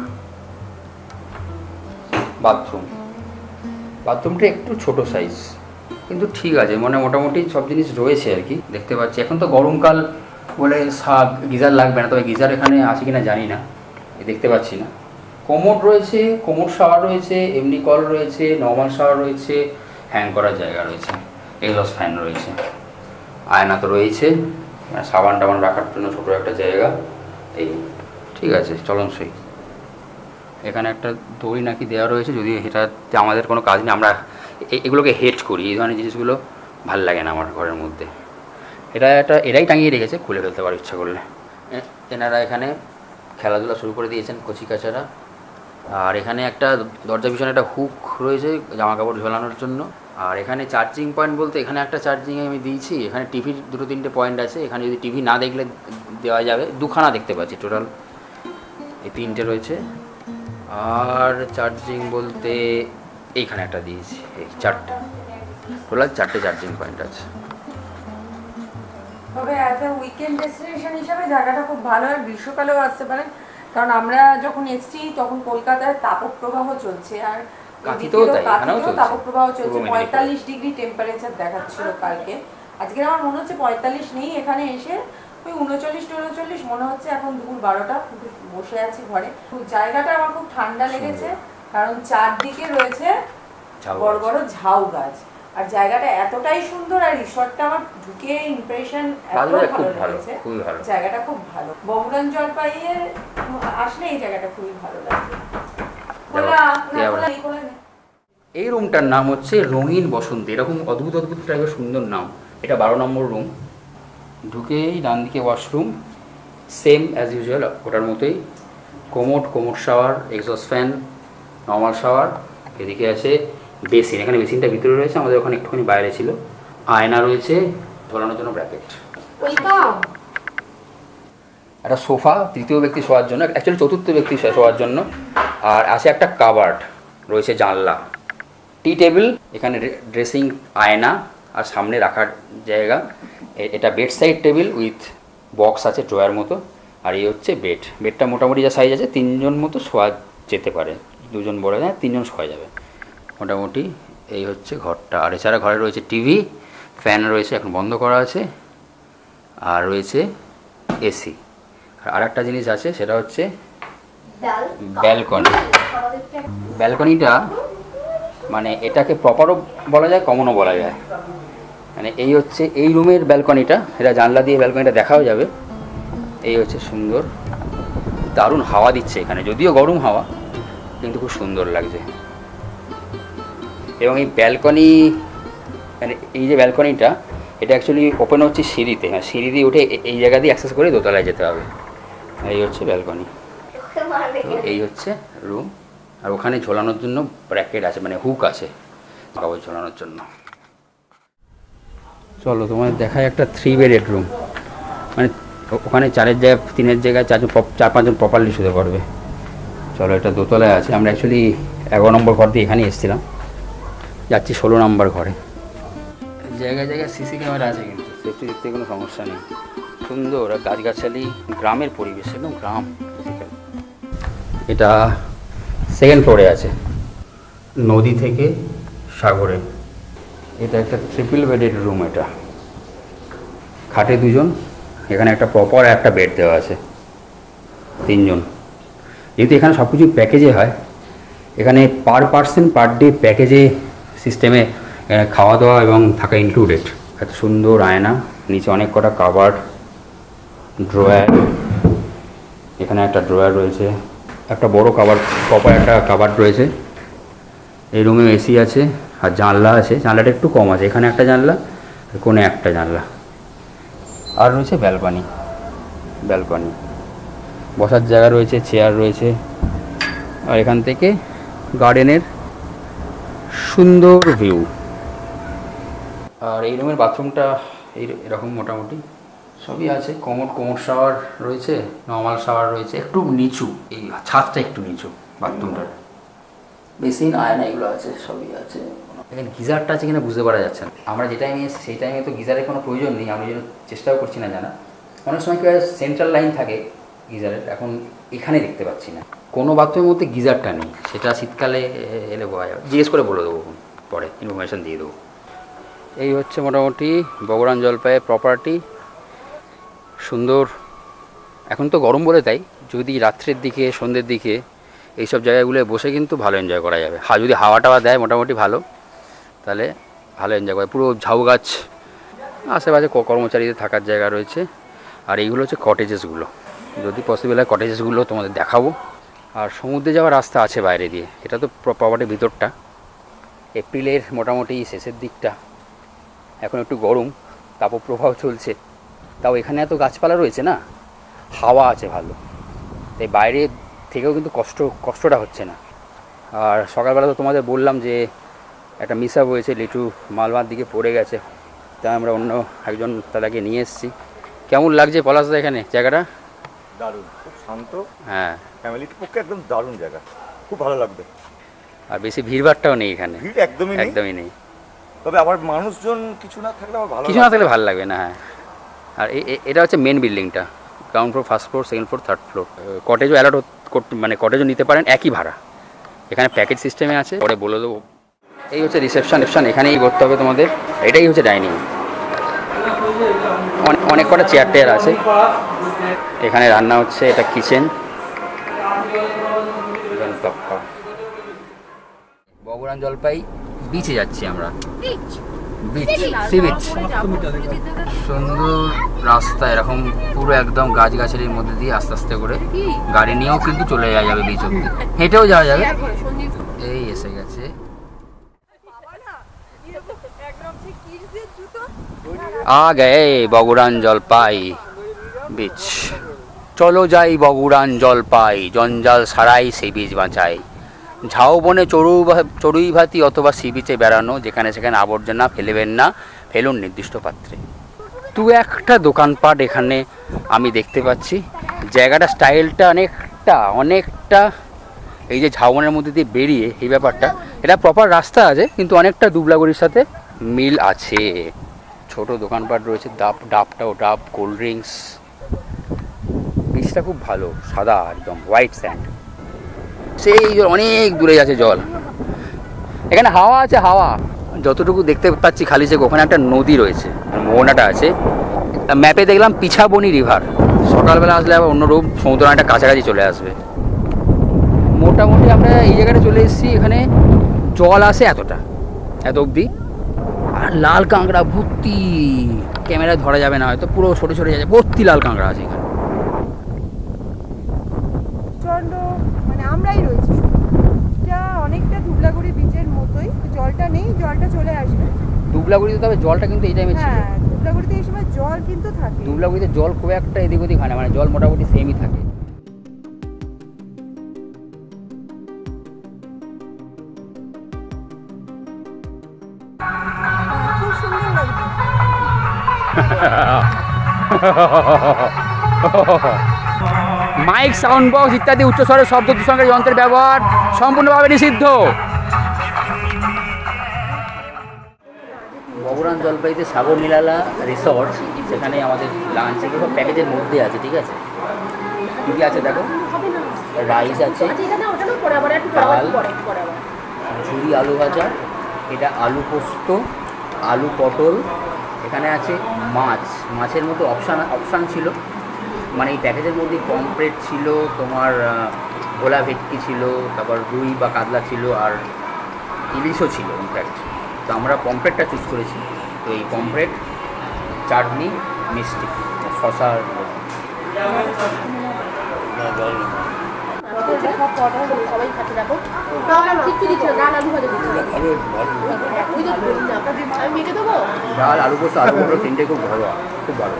বাথরুম। বাথরুমটা একটু ছোট সাইজ, কিন্তু ঠিক আছে, মানে মোটামুটি সব জিনিস রয়েছে আর কি, দেখতে পাচ্ছি। এখন তো গরমকাল বলে শাক গিজার লাগবে না, তবে গিজার এখানে আছে কিনা জানি না, দেখতে পাচ্ছি না। কোমোড রয়েছে, কোমোড শাওয়ার রয়েছে, এমনি কল রয়েছে, নর্মাল শাওয়ার রয়েছে, হ্যাং করার জায়গা রয়েছে, এক্সস্ট ফ্যান রয়েছে, আয়না তো রয়েছে, সাবান টাবান রাখার জন্য ছোটো একটা জায়গা। এই ঠিক আছে, চলনসই। এখানে একটা দড়ি নাকি দেওয়া রয়েছে, যদি এটা আমাদের কোনো কাজ নেই, আমরা এগুলোকে হেট করি, এই ধরনের জিনিসগুলো ভাল লাগে না আমার ঘরের মধ্যে। এটা একটা এরাই টাঙিয়ে রেখেছে, খুলে ফেলতে পারো ইচ্ছা করলে। এনারা এখানে খেলাধুলা শুরু করে দিয়েছেন কচিকাচারা। আর এখানে একটা দরজা পিছনে একটা হুক রয়েছে জামা কাপড় ঝোলানোর জন্য। আর এখানে চার্জিং পয়েন্ট বলতে এখানে একটা চার্জিং আমি দিয়েছি, এখানে টিভির দুটো তিনটে পয়েন্ট আছে, এখানে যদি টিভি না দেখলে দেওয়া যাবে, দুখানা দেখতে পাচ্ছি টোটাল, এই তিনটে রয়েছে। আর চার্জিং বলতে এইখানে একটা দিয়েছি, এই চারটে, টোটাল চারটে চার্জিং পয়েন্ট আছে। তবে অ্যাজ এ উইকেন্ড ডেস্টিনেশন হিসাবে জায়গাটা খুব ভালো, আর গ্রীষ্মকালেও আসতে পারেন, কারণ আমরা যখন এসেছি তখন কলকাতায় তাপপ্রবাহ চলছে, আর কাঁথিতেও তাই, এখানেও চলছে তাপপ্রবাহ চলছে। পূর্ব মেদিনীপুরে পঁয়তাল্লিশ ডিগ্রি টেম্পারেচার দেখাচ্ছিল কালকে, আজকে আমার মনে হচ্ছে পঁয়তাল্লিশ নেই, এখানে এসে ওই উনচল্লিশ উনচল্লিশ মনে হচ্ছে। এখন দুপুর বারোটা, বসে আছি ঘরে। জায়গাটা আমার খুব ঠান্ডা লেগেছে, কারণ চারদিকে রয়েছে বড় বড় ঝাউ গাছ, আর জায়গাটা এতটাই সুন্দর, আর রিসর্টটা আমার ঢুকে ইমপ্রেশন এত ভালো লেগেছে, জায়গাটা খুব ভালো। বগুড়ান জলপাইয়ে আসলে এই জায়গাটা খুবই ভালো লাগে। এই রুমটার নাম হচ্ছে রঙিন বসন্ত, এরকম অদ্ভুত অদ্ভুত টাইপের সুন্দর নাম। এটা বারো নম্বর রুম, ঢুকেই ডান দিকে ওয়াশরুম, সেম অ্যাজ ইউজুয়াল ওটার মতোই। Commode, commode shower, exhaust fan, normal shower. এদিকে আছে বেসিন, এখানে বেসিনটা ভিতরে রয়েছে, আমাদের ওখানে একটুখানি বাইরে ছিল। আয়না রয়েছে, ঝোলানোর জন্য ব্র্যাকেট, একটা সোফা তৃতীয় ব্যক্তি শোয়ার জন্য, অ্যাকচুয়ালি চতুর্থ ব্যক্তি শোয়ার জন্য। আর আছে একটা কাবার্ড রয়েছে, জানলা, টি টেবিল, এখানে ড্রেসিং, আয়না, আর সামনে রাখার জায়গা। এটা bed side table with box আছে ড্রয়ার মতো। আর এই হচ্ছে বেড, বেডটা মোটামুটি যা সাইজ আছে তিনজন মতো শোয়া যেতে পারে, দুজন বড় যায়, তিনজন শোয়া যাবে মোটামুটি। এই হচ্ছে ঘরটা। আর এছাড়া ঘরে রয়েছে টিভি, ফ্যান রয়েছে, এখন বন্ধ করা আছে, আর রয়েছে এসি। আর একটা জিনিস আছে, সেটা হচ্ছে ব্যালকনি। ব্যালকনিটা মানে এটাকে প্রপারও বলা যায়, কমনও বলা যায়। মানে এই হচ্ছে এই রুমের ব্যালকনিটা, এটা জানলা দিয়ে ব্যালকনিটা দেখাও যাবে। এই হচ্ছে সুন্দর, দারুণ হাওয়া দিচ্ছে এখানে, যদিও গরম হাওয়া কিন্তু খুব সুন্দর লাগছে। এবং এই ব্যালকনি মানে এই যে ব্যালকনিটা এটা অ্যাকচুয়ালি ওপেন হচ্ছে সিঁড়িতে, হ্যাঁ সিঁড়ি দিয়ে উঠে এই জায়গা দিয়ে অ্যাক্সেস করে দোতলায় যেতে হবে। এই হচ্ছে ব্যালকনি, এই হচ্ছে রুম। আর ওখানে ঝোলানোর জন্য ব্র্যাকেট আছে, মানে হুক আছে কাগজ ঝোলানোর জন্য। চলো তোমাদের দেখায় একটা থ্রি বেডেড রুম, মানে ওখানে চারের জায়গায় তিনের জায়গায় চারজন চার পাঁচজন প্রপারলি শুতে পারবে। চলো এটা দোতলায় আছে, আমরা অ্যাকচুয়ালি এগারো নম্বর ঘর দিয়ে এখানেই এসেছিলাম, যাচ্ছি ষোলো নম্বর ঘরে। জায়গায় জায়গায় সিসি ক্যামেরা আছে, কিন্তু সেফটি দিক থেকে কোনো সমস্যা নেই। সুন্দর আর গাছগাছালি, গ্রামের পরিবেশ, একদম গ্রাম। এটা সেকেন্ড ফ্লোরে আছে, নদী থেকে সাগরে। এটা একটা ট্রিপল বেডেড রুম, এটা খাটে দুজন, এখানে একটা প্রপার একটা বেড দেওয়া আছে তিনজন। যেহেতু এখানে সব কিছু প্যাকেজে হয়, এখানে পার পার্সন পার ডে প্যাকেজে সিস্টেমে খাওয়া দাওয়া এবং থাকা ইনক্লুডেড। এত সুন্দর আয়না, নিচে অনেক কটা কাভার্ড, ড্রয়ার, এখানে একটা ড্রয়ার রয়েছে, একটা বড় কাভার প্রপার একটা কাভার্ড রয়েছে। এই রুমে এসি আছে আর জানলা আছে, জানলাটা একটু কম আছে, এখানে একটা জানলা আর কোণে একটা জানলা। আর রয়েছে ব্যালকনি, ব্যালকনি বসার জায়গা রয়েছে, চেয়ার রয়েছে। আর এখান থেকে গার্ডেনের সুন্দর ভিউ। আর এই রুমের বাথরুমটা এই এরকম মোটামুটি সবই আছে। কোমর কোমর শাওয়ার রয়েছে, নর্মাল শাওয়ার রয়েছে, একটু নিচু, এই ছাদটা একটু নিচু বাথরুমটার। বেসিন, আয়না এগুলো আছে, সবই আছে। এখানে গিজারটা আছে কিনা বুঝতে পারা যাচ্ছে না। আমরা যে টাইমে এসেছি সেই টাইমে তো গিজারের কোনো প্রয়োজন নেই, আমি যেন চেষ্টাও করছি না জানা। অনেক সময় কি সেন্ট্রাল লাইন থাকে গিজারের, এখন এখানে দেখতে পাচ্ছি না। কোনো বাথরুমের মধ্যে গিজারটা নেই, সেটা শীতকালে এলে বোঝা যাবে, জিজ্ঞেস করে বলে দেবো, পরে ইনফরমেশান দিয়ে দেবো। এই হচ্ছে মোটামুটি বগুড়ান জলপাইয়ের প্রপার্টি। সুন্দর, এখন তো গরম বলে তাই, যদি রাত্রের দিকে সন্ধ্যের দিকে এইসব জায়গাগুলোয় বসে কিন্তু ভালো এনজয় করা যাবে। হা যদি হাওয়া টাওয়া দেয় মোটামুটি ভালো, তাহলে ভালো এনজয় করে। পুরো ঝাউ গাছ, আশেপাশে কর্মচারীদের থাকার জায়গা রয়েছে। আর এইগুলো হচ্ছে কটেজেসগুলো, যদি পসিবল হয় কটেজেসগুলো তোমাদের দেখাবো। আর সমুদ্রে যাওয়ার রাস্তা আছে বাইরে দিয়ে, এটা তো প্রপার্টির ভিতরটা। এপ্রিলের মোটামুটি শেষের দিকটা, এখন একটু গরম, তাপপ্রবাহ চলছে, তাও এখানে এত গাছপালা রয়েছে না, হাওয়া আছে ভালো, তাই বাইরে থেকেও কিন্তু কষ্ট কষ্টটা হচ্ছে না। আর সকালবেলা তো তোমাদের বললাম যে একটা মিস আপ হয়েছে, লিটু মালমার দিকে পড়ে গেছে, তাই আমরা অন্য একজন দাদাকে নিয়ে এসেছি। কেমন লাগছে পলাশদা এখানে জায়গাটা? দারুণ, খুব শান্ত, হ্যাঁ ফ্যামিলির পক্ষে একদম দারুণ জায়গা, খুব ভালো লাগবে। আর বেশি ভিড়ভাড়টাও নেই এখানে, ভিড় একদমই নেই, একদমই নেই। তবে আমার মানুষজন কিছু না থাকলে আমার ভালো, কিছু না থাকলে ভালো লাগবে না। হ্যাঁ, আর এটা হচ্ছে মেন বিল্ডিংটা, ground floor, first floor, second floor, third floor. কটেজও অ্যালাউড করতে, মানে কটেজও নিতে পারেন একই ভাড়া, এখানে প্যাকেজ সিস্টেমে আছে, পরে বলে দেবো। এই হচ্ছে রিসেপশন, রিসেপশন এখানেই করতে হবে তোমাদের। এটাই হচ্ছে ডাইনিং, অনেক কটা চেয়ার টেয়ার আছে, এখানে রান্না হচ্ছে। এটা কিচেন। বগুড়ান জলপাই বিচে যাচ্ছি আমরা, বিচ, সি বিচ। সুন্দর রাস্তা, এরকম পুরো একদম গাছগাছালির মধ্যে দিয়ে আস্তে আস্তে করে গাড়ি নিয়েও কিন্তু চলে যাওয়া যাবে বিচ অব্দি, হেঁটেও যাওয়া যাবে। এই এসে গেছে আ গে বগুড়ান জলপাই বিচ। চলো যাই বগুড়ান জলপাই, জঞ্জাল সারাই সেই বিচ বাঁচাই। ঝাউবনে চড়ু চড়ুই ভাতি অথবা সি বিচে বেড়ানো, যেখানে সেখানে আবর্জনা ফেলবেন না, ফেলুন নির্দিষ্ট পাত্রে। দু একটা দোকানপাট এখানে আমি দেখতে পাচ্ছি, জায়গাটা স্টাইলটা অনেকটা অনেকটা এই যে ঝাউবনের মধ্যে দিয়ে বেরিয়ে এই ব্যাপারটা, এটা প্রপার রাস্তা আছে কিন্তু অনেকটা দুবলাগড়ির সাথে মিল আছে। ছোট দোকানপাট রয়েছে, ডাব ডাবটাও ডাব, কোল্ড ড্রিঙ্কস। বিচটা খুব ভালো, সাদা একদম হোয়াইট স্যান্ড, সেই অনেক দূরে আছে জল। এখানে হাওয়া আছে, হাওয়া যতটুকু দেখতে পাচ্ছি খালি যে ওখানে একটা নদী রয়েছে, মোহনাটা আছে। ম্যাপে দেখলাম পিছাবনি রিভার, সকালবেলা আসলে আবার অন্য রূপ, সমুদ্র অনেকটা কাছাকাছি চলে আসবে। মোটামুটি আমরা এই জায়গাটা চলে এসেছি, এখানে জল আসে এতটা, এত অবধি, আর লাল কাঁকড়া ভর্তি, ক্যামেরায় ধরা যাবে না হয়তো, পুরো সরে সরে যাচ্ছে, ভর্তি লাল কাঁকড়া আছে এখানে। প্রচন্ড মানে আমরাই রয়েছি, এটা অনেকটা ধুবলাগুড়ি বিচের মতোই, জলটা নেই, জলটা চলে আসবে। দুবলাগুড়িতে তবে জলটা কিন্তু এই টাইমে ছিল, হ্যাঁ ধুবলাগুড়িতে এই সময় জল কিন্তু থাকে। দুবলাগুড়িতে জল খুব একটা এদিক ওদিক হয় না, মানে জল মোটামুটি সেমই থাকে। খুব সুন্দর লাগছে। মাইক, সাউন্ড বক্স ইত্যাদি উচ্চস্বরের শব্দ দূষণকারী যন্ত্রের ব্যবহার সম্পূর্ণভাবে নিষিদ্ধ। বগুড়ান জলপাইতে সাগর নিরালা রিসর্ট, সেখানে আমাদের লাঞ্চ এগুলো সব প্যাকেজের মধ্যে আছে, ঠিক আছে। কী কী আছে দেখো, রাইস আছে, ডাল, ঝুরি আলু ভাজা, এটা আলু পোস্ত, আলু পটল, এখানে আছে মাছ, মাছের মতো অপশান অপশান ছিল, মানে এই প্যাকেজের মধ্যে পমফ্রেট ছিল, তোমার ভোলা ভেটকি ছিল, তারপর রুই বা কাতলা ছিল, আর ইলিশও ছিল ইনফ্যাক্ট। তো আমরা পমফ্রেটটা চুজ করেছি। তো এই পমফ্রেট, চাটনি, মিষ্টি, শশা, ডাল, আলু পোস্ত, আলু পটল তিনটে খুব ঘরোয়া, খুব ভালো।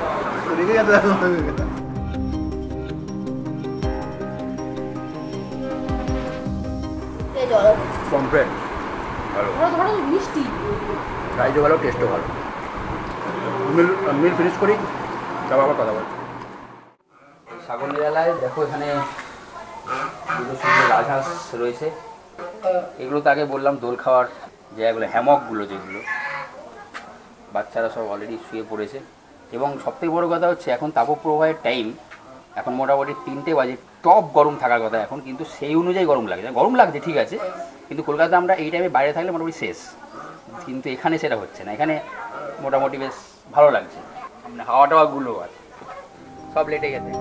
পমফ্রেট ভালো, মিষ্টি, রাইসও ভালো, টেস্টও ভালো। মিল মিল ফিনিশ করি, তারপর আবার কথা বলছি। সাগর নিরালায় দেখো এখানে দুটো সুন্দর রাজহাঁস রয়েছে, এগুলো তো আগে বললাম দোল খাওয়ার জায়গাগুলো, হ্যামকগুলো যেগুলো, বাচ্চারা সব অলরেডি শুয়ে পড়েছে। এবং সবথেকে বড় কথা হচ্ছে এখন তাপপ্রবাহের টাইম, এখন মোটামুটি তিনটে বাজে, টপ গরম থাকার কথা এখন, কিন্তু সেই অনুযায়ী গরম লাগছে, গরম লাগছে ঠিক আছে, কিন্তু কলকাতা আমরা এই টাইমে বাইরে থাকলে মোটামুটি শেষ, কিন্তু এখানে সেটা হচ্ছে না, এখানে মোটামুটি বেশ ভালো লাগছে, মানে হাওয়া টাওয়াগুলো আছে, সব লেটে গেছে।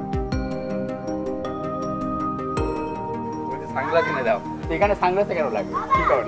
সানগ্লাস কিনে দাও, এখানে সানগ্লাসে কেন লাগবে, কি কারণ?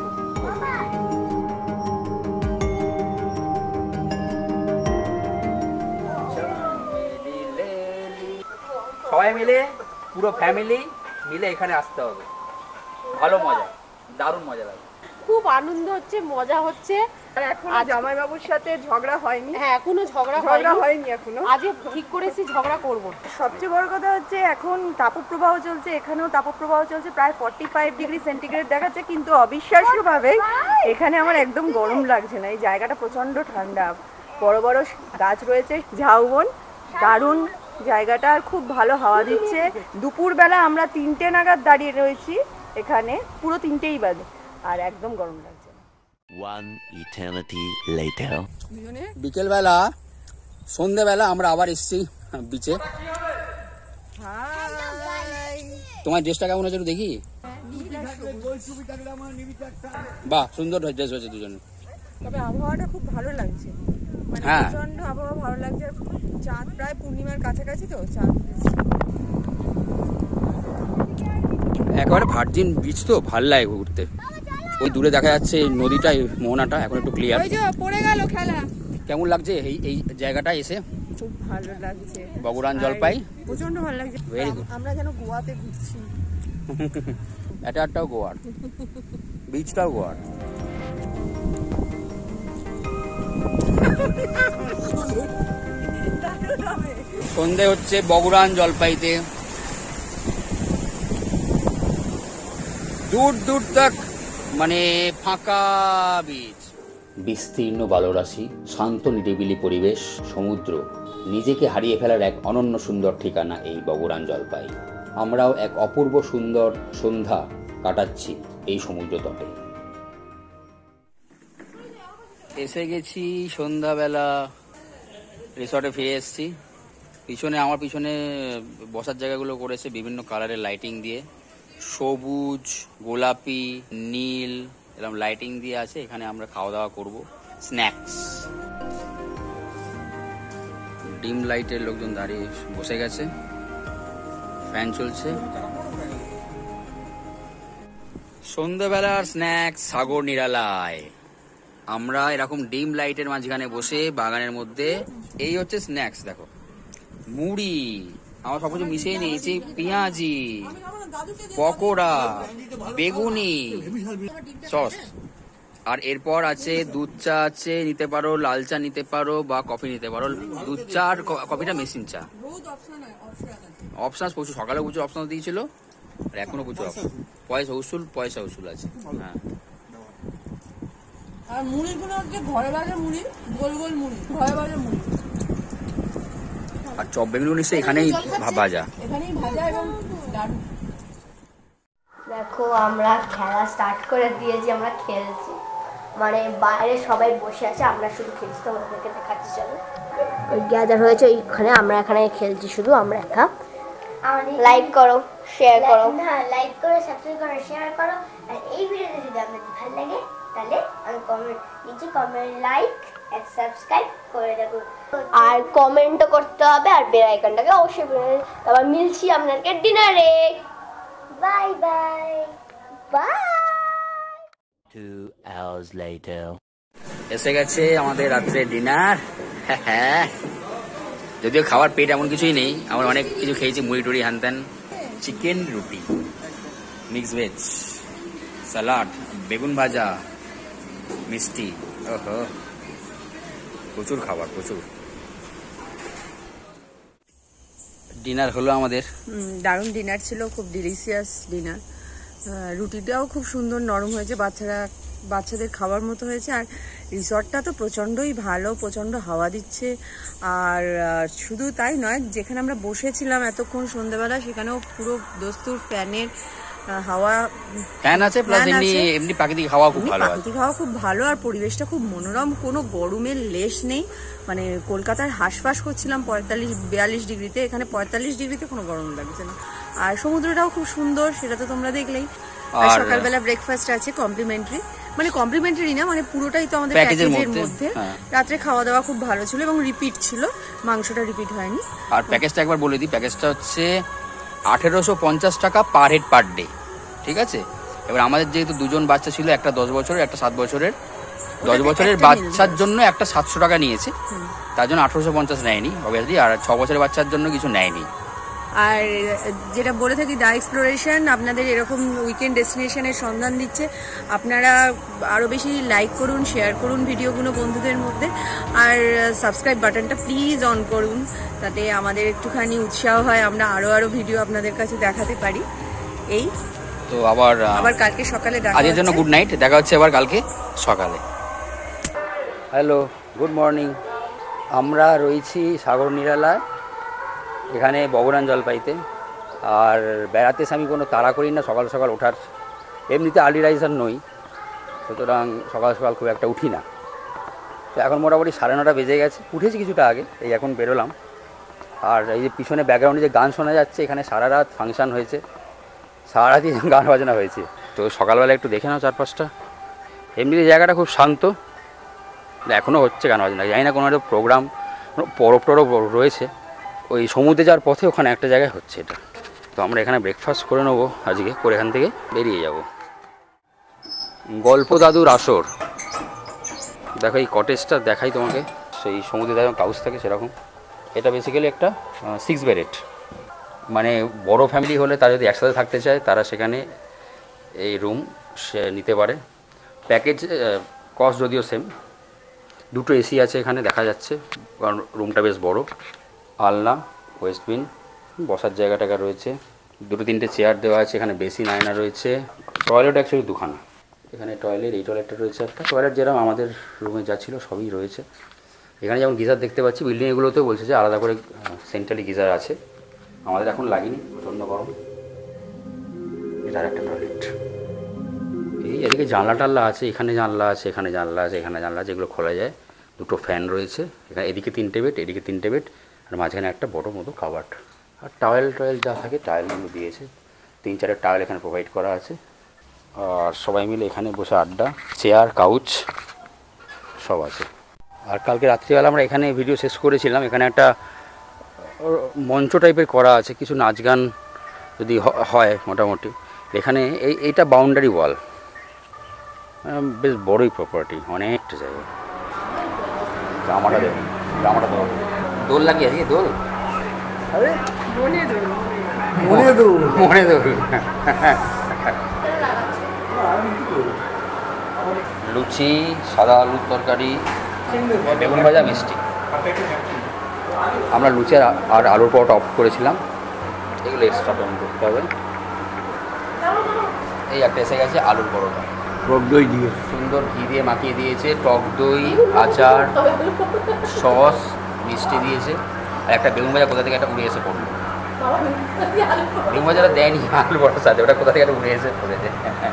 সবাই মিলে, পুরো ফ্যামিলি মিলে এখানে আসতে হবে, ভালো মজা, দারুণ মজা লাগবে, খুব আনন্দ হচ্ছে, মজা হচ্ছে। আর এখন জামাইবাবুর সাথে ঝগড়া হয়নি। হ্যাঁ এখনো ঝগড়া ঝগড়া হয়নি এখনো। আজ ঠিক করেছি ঝগড়া করব। সবচেয়ে বড় কথা হচ্ছে এখন তাপপ্রবাহ চলছে, এখানেও তাপপ্রবাহ চলছে, প্রায় ফর্টি ফাইভ ডিগ্রি সেন্টিগ্রেড দেখাচ্ছে, কিন্তু অবিশ্বাস্যভাবে এখানে আমার একদম গরম লাগছে না। এই জায়গাটা প্রচন্ড ঠান্ডা, বড় বড় গাছ রয়েছে, ঝাউবন, দারুণ জায়গাটা, আর খুব ভালো হাওয়া দিচ্ছে। দুপুরবেলা আমরা তিনটে নাগাদ দাঁড়িয়ে রয়েছি এখানে, পুরো তিনটেই বাজে, আর একদম গরম লাগছে। One eternity later. বিকেলবেলা, সন্ধ্যেবেলা আমরা আবার এসেছি বিচে। তোমার ড্রেসটা কেমন হয়েছে দেখি? বাহ, সুন্দর ড্রেস হয়েছে দুজনে। তবে আবহাওয়াটা খুব ভালো লাগছে, মানে হ্যাঁ প্রচন্ড আবহাওয়া ভালো লাগছে। চাঁদ প্রায় পূর্ণিমার কাছাকাছি, তো চাঁদ একেবারে ভার্জিন বিচ, তো ভাল লাগে ঘুরতে। ওই দূরে দেখা যাচ্ছে নদীটা, মোহনাটা এখন একটু ক্লিয়ার। ওই যে পড়ে গেল খেলা। কেমন লাগছে এই এই জায়গাটা এসে? খুব ভালো লাগছে, বগুড়ান জলপাই প্রচন্ড ভালো লাগছে। Very good. আমরা যেন গোয়াতে ঘুরছি। অ্যাটারটাও গোয়ার, বিচটাও গোয়ার। সন্ধে হচ্ছে বগুড়ান জলপাইতে, দূর দূর তক মানে ফাঁকা বিচ, বিস্তীর্ণ বালরাশি, শান্ত নিরিবিলি পরিবেশ, সমুদ্র, নিজেকে হারিয়ে ফেলার এক অনন্য সুন্দর ঠিকানা এই বগুড়ান জলপাই। আমরাও এক অপূর্ব সুন্দর সন্ধ্যা কাটাচ্ছি এই সমুদ্র তটে। এসে গেছি সন্ধ্যাবেলা, রিসর্টে ফিরে এসেছি। পিছনে আমার পিছনে বসার জায়গাগুলো করেছে বিভিন্ন কালারের লাইটিং দিয়ে, সবুজ, গোলাপি, নীল এরকম লাইটিং দিয়ে আছে। এখানে আমরা খাওয়া দাওয়া করবো, স্ন্যাক্স। ডিম লাইটের লোকজন দাঁড়িয়ে বসে গেছে, ফ্যান চলছে। সন্ধ্যাবেলার স্ন্যাক্স সাগর নিরালায়। আমরা এরকম ডিম লাইটের মাঝখানে বসে বাগানের মধ্যে, এই হচ্ছে স্ন্যাক্স, দেখো মুড়ি, আমার সবকিছু মিশিয়ে নিয়েছি, পেঁয়াজি, পকোড়া, বেগুনি, সস, আর এরপর আছে দুধ চা আছে, নিতে পারো লাল চা নিতে পারো বা কফি নিতে পারো। দুধ চা আর কফিটা মেশিন চা, অপশন প্রচুর, সকালে প্রচুর অপশন দিয়েছিল আর এখনো প্রচুর অপশন, পয়সা উসুল পয়সা উসুল আছে। হ্যাঁ, আর মুড়িগুলো হচ্ছে ঘরে ভাজা মুড়ি, গোল গোল মুড়ি, ঘরে ভাজা মুড়ি। আর চপ বেগুনি নিশ্চয়ই এখানেই ভাজা, এখানেই ভাজা এবং দারুণ। দেখো আমরা খেলা স্টার্ট করে দিয়েছি, আমরা খেলছি, মানে বাইরে সবাই বসে আছে, আমরা শুধু খেলছি, তো আমাদেরকে দেখাচ্ছি। চলো, ওই গ্যাদার হয়েছে ওইখানে, আমরা এখানে খেলছি শুধু আমরা একা। লাইক করো, শেয়ার করো, হ্যাঁ লাইক করো, সাবস্ক্রাইব করো, শেয়ার করো। আর এই ভিডিওটা যদি আপনাদের ভালো লাগে তাহলে আমি কমেন্ট নিচে কমেন্ট লাইক এন্ড সাবস্ক্রাইব করে দেবো, আর কমেন্টও করতে হবে, আর বেল আইকনটাকে অবশ্যই প্রেস। তারপর মিলছি আপনাদেরকে ডিনারে। Bye bye bye. Two hours later. এসে গেছে আমাদের রাত্রে ডিনার। হ্যাঁ, যদিও খাবার পেট এমন কিছুই নেই, আমরা অনেক কিছু খেয়েছি, মুড়ি টুড়ি হ্যান ত্যান, চিকেন রুটি, মিক্স ভেজ, স্যালাড, বেগুন ভাজা, মিষ্টি, ওহো প্রচুর খাবার, প্রচুর। ডিনার হলো আমাদের, দারুণ ডিনার ছিল, খুব ডিলিশিয়াস ডিনার। রুটিটাও খুব সুন্দর নরম হয়েছে, বাচ্চারা বাচ্চাদের খাবার মতো হয়েছে। আর রিসর্টটা তো প্রচণ্ডই ভালো, প্রচণ্ড হাওয়া দিচ্ছে। আর শুধু তাই নয়, যেখানে আমরা বসেছিলাম এতক্ষণ সন্ধ্যাবেলা, সেখানেও পুরো দস্তুর ফ্যানের হাওয়া, ফ্যান আছে, প্লাস এমনি এমনি প্রাকৃতিক হাওয়া খুব ভালো, প্রাকৃতিক হাওয়া খুব ভালো। আর পরিবেশটা খুব মনোরম, কোনো গরমের লেশ নেই। মানে কলকাতার হাঁসফাঁস করছিলাম পঁয়তাল্লিশ বিয়াল্লিশ ডিগ্রিতে, এখানে পঁয়তাল্লিশ ডিগ্রিতে কোনো গরম লাগছে না। আর সমুদ্রটাও খুব সুন্দর, সেটা তো তোমরা দেখলেই। আর সকালবেলা ব্রেকফাস্ট আছে কমপ্লিমেন্টারি, মানে কমপ্লিমেন্টারি না, মানে পুরোটাই তো আমাদের প্যাকেজের মধ্যে। রাত্রে খাওয়া দাওয়া খুব ভালো ছিল এবং রিপিট ছিল, মাংসটা রিপিট হয়নি। আর প্যাকেজটা একবার বলে দিই, প্যাকেজটা হচ্ছে আঠেরোশো পঞ্চাশ টাকা পার হেড পার ডে, ঠিক আছে। এবার আমাদের যেহেতু দুজন বাচ্চা ছিল, একটা দশ বছরের একটা সাত বছরের, দশ বছরের বাচ্চার জন্য একটা সাতশো টাকা নিয়েছে, তার জন্য আঠারোশো পঞ্চাশ নেয়নি অবভিয়াসলি, আর ছ বছরের বাচ্চার জন্য কিছু নেয়নি। আর যেটা বলে থাকি, দা এক্সপ্লোরেশন আপনাদের এরকম উইকেন্ড ডেস্টিনেশনের সন্ধান দিচ্ছে। আপনারা আরও বেশি লাইক করুন, শেয়ার করুন ভিডিওগুলো বন্ধুদের মধ্যে, আর সাবস্ক্রাইব বাটনটা প্লিজ অন করুন, তাতে আমাদের একটুখানি উৎসাহ হয়, আমরা আরও আরও ভিডিও আপনাদের কাছে দেখাতে পারি। এই তো আবার আবার কালকে সকালে দেখা, আজকের জন্য গুড নাইট, দেখা হচ্ছে আবার কালকে সকালে। Hello, good morning. আমরা রয়েছি সাগর নিরালায়, এখানে বগুড়ান জলপাইতে। আর বেড়াতে আমি কোনো তাড়া করি না সকাল সকাল ওঠার, এমনিতে আর্লি রাইজার নই, সুতরাং সকাল সকাল খুব একটা উঠি না। তো এখন মোটামুটি সাড়ে নটা বেজে গেছে, উঠেছি কিছুটা আগে, এই এখন বেরোলাম। আর এই যে পিছনে ব্যাকগ্রাউন্ডে যে গান শোনা যাচ্ছে, এখানে সারা রাত ফাংশান হয়েছে, সারা রাতই গান বাজনা হয়েছে। তো সকালবেলা একটু দেখে নাও চারপাশটা, এমনিতে জায়গাটা খুব শান্ত, এখনও হচ্ছে গান বাজনা, জানি না কোনো একটা প্রোগ্রাম, কোনো পরব টরব রয়েছে। ওই সমুদ্রে যাওয়ার পথে ওখানে একটা জায়গায় হচ্ছে এটা। তো আমরা এখানে ব্রেকফাস্ট করে নেবো আজকে, করে এখান থেকে বেরিয়ে যাব। গল্প দাদুর আসর, দেখো এই কটেজটা দেখাই তোমাকে, সেই সমুদ্রে যেমন কাউস থাকে সেরকম। এটা বেসিক্যালি একটা সিক্স বেডেড, মানে বড় ফ্যামিলি হলে তারা যদি একসাথে থাকতে চায়, তারা সেখানে এই রুম সে নিতে পারে। প্যাকেজ কস্ট যদিও সেম, দুটো এসি আছে এখানে দেখা যাচ্ছে, কারণ রুমটা বেশ বড়। আলনা, ওয়েস্টবিন, বসার জায়গা টাকা রয়েছে, দুটো তিনটে চেয়ার দেওয়া আছে, এখানে বেসিন আয়না রয়েছে, টয়লেট অ্যাকচুয়ালি দুখানা, এখানে টয়লেট, এই টয়লেটটা রয়েছে একটা, টয়লেট যেরকম আমাদের রুমে যা ছিল সবই রয়েছে। এখানে যেমন গিজার দেখতে পাচ্ছি, বিল্ডিং এগুলোতেও বলছে যে আলাদা করে সেন্ট্রালি গিজার আছে, আমাদের এখন লাগেনি, প্রচণ্ড গরম। এটার একটা টয়লেট, এই এদিকে জানলা টাল্লা আছে, এখানে জানলা আছে, এখানে জানলা আছে, এখানে জানলা আছে, এগুলো খোলা যায়। দুটো ফ্যান রয়েছে এখানে, এদিকে তিনটে বেড, এদিকে তিনটে বেড, আর মাঝখানে একটা বড় মতো কাবার্ড। আর টাওয়েল টয়েল যা থাকে টাওয়েলগুলো দিয়েছে, তিন চারের টাওয়েল এখানে প্রোভাইড করা আছে। আর সবাই মিলে এখানে বসে আড্ডা, চেয়ার, কাউচ সব আছে। আর কালকে রাত্রিবেলা আমরা এখানে ভিডিও শেষ করেছিলাম, এখানে একটা মঞ্চ টাইপের করা আছে, কিছু নাচ গান যদি হয় মোটামুটি। এখানে এই এইটা বাউন্ডারি ওয়াল, আহ, বেশ বড়ই প্রপার্টি, অনেকটা জায়গা। জামাটা দেখুন, জামাটা তো দোল লাগিয়ে আজকে দোল মনে ধরুন মনে তো মনে দোল। লুচি, সাদা আলুর তরকারি, বেগুন ভাজা, মিষ্টি। আমরা লুচি আর আর আলুর পরোটা অফ করেছিলাম, এগুলো এক্সট্রা পেমেন্ট করতে হবে। এই একটা এসে গেছে আলুর পরোটা, টক দই দিয়ে সুন্দর ঘি দিয়ে মাখিয়ে দিয়েছে, টক দই, আচার, সস, মিষ্টি দিয়েছে। আর একটা বেগুন ভাজা কোথা থেকে একটা উড়ে এসে পড়লো। বেগুন ভাজাটা দেয়নি আলু পরোটার সাথে, ওটা কোথা থেকে একটা উড়ে এসে পড়েছে।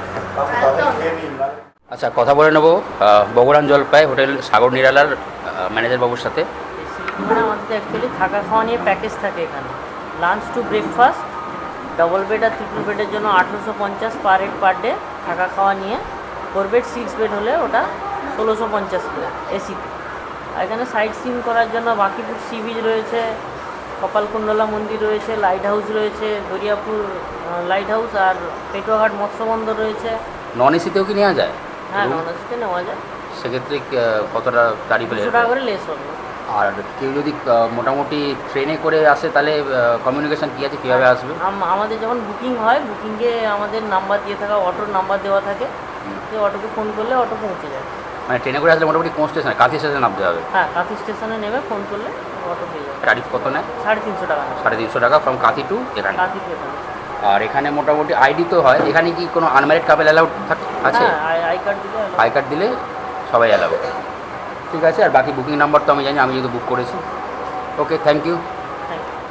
আচ্ছা, কথা বলে নেবো আহ, বগুড়ান জলপাই হোটেল সাগর নিরালার ম্যানেজার বাবুর সাথে। এখানে আমাদের অ্যাকচুয়ালি থাকা খাওয়া নিয়ে প্যাকেজ থাকে। এখানে lunch to breakfast, double bed আর ট্রিপল বেডের জন্য আঠেরোশো পঞ্চাশ পার হেড পার ডে থাকা খাওয়া নিয়ে। ফোর বেড সিক্স বেড হলে ওটা ষোলোশো পঞ্চাশ করে এসিতে। আর এখানে সাইট সিন করার জন্য বাঁকিপুর সি বিচ রয়েছে, কপালকুণ্ডলা মন্দির রয়েছে, লাইট হাউস রয়েছে, দরিয়াপুর লাইট হাউস, আর পেটুয়াঘাট মৎস্য বন্দর রয়েছে। নন এসিতেও কি নেওয়া যায়? হ্যাঁ, নন এসিতে নেওয়া যায়, সেক্ষেত্রে আহ, কতটা গাড়ি পেলে? দুশো টাকা করে লেস হবে। আর কেউ যদি আহ, মোটামুটি ট্রেনে করে আসে তাহলে কমিউনিকেশন কী আছে, কীভাবে আসবে? আম- আমাদের যখন বুকিং হয়, বুকিংয়ে আমাদের নাম্বার দিয়ে থাকা, অটোর নাম্বার দেওয়া থাকে, যে অটোকে ফোন করলে অটো পৌঁছে যায়। মানে ট্রেনে করে আসলে মোটামুটি কোন স্টেশনে, কাঁথি স্টেশনে নামতে হবে? হ্যাঁ, কাঁথি স্টেশনে নেমে ফোন করলে অটো পেয়ে যাবে। ট্যারিফ কত নেয়? সাড়ে তিনশো টাকা নেবে সাড়ে তিনশো টাকা ফ্রম কাঁথি টু এখানে। কাঁথি টু এখানে। আর এখানে মোটামুটি আইডি তো হয়, এখানে কি কোনো আনম্যারিড কাপেল অ্যালাউড আছে? হ্যাঁ, আই- আই কার্ড দিলে allow। আই কার্ড দিলে সবাই অ্যালাউড। ঠিক আছে, আর বাকি বুকিং নাম্বার তো আমি জানি, আমি যেহেতু বুক করেছি। Okay, thank you. Thank you.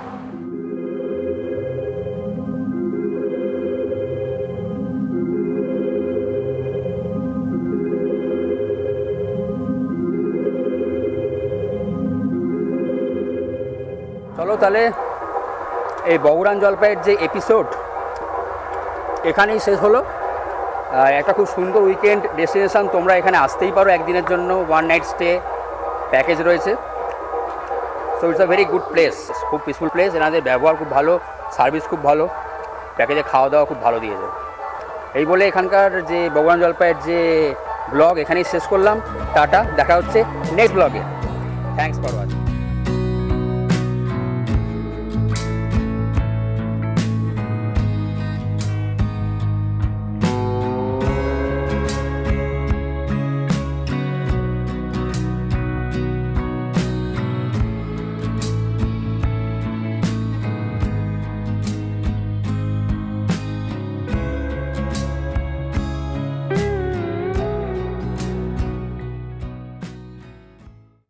চলো তাহলে এই বগুড়ান জলপাইয়ের যে এপিসোড এখানেই শেষ হলো। আহ, একটা খুব সুন্দর উইকেন্ড ডেস্টিনেশন, তোমরা এখানে আসতেই পারো একদিনের জন্য, ওয়ান নাইট স্টে প্যাকেজ রয়েছে। So it's a very good place, খুব পিসফুল প্লেস। এনাদের ব্যবহার খুব ভালো, সার্ভিস খুব ভালো, প্যাকেজে খাওয়া দাওয়া খুব ভালো দিয়েছে। এই বলে এখানকার যে বগুড়ান জলপাইয়ের যে ব্লগ এখানেই শেষ করলাম। টাটা, দেখা হচ্ছে next blog. Thanks for watching.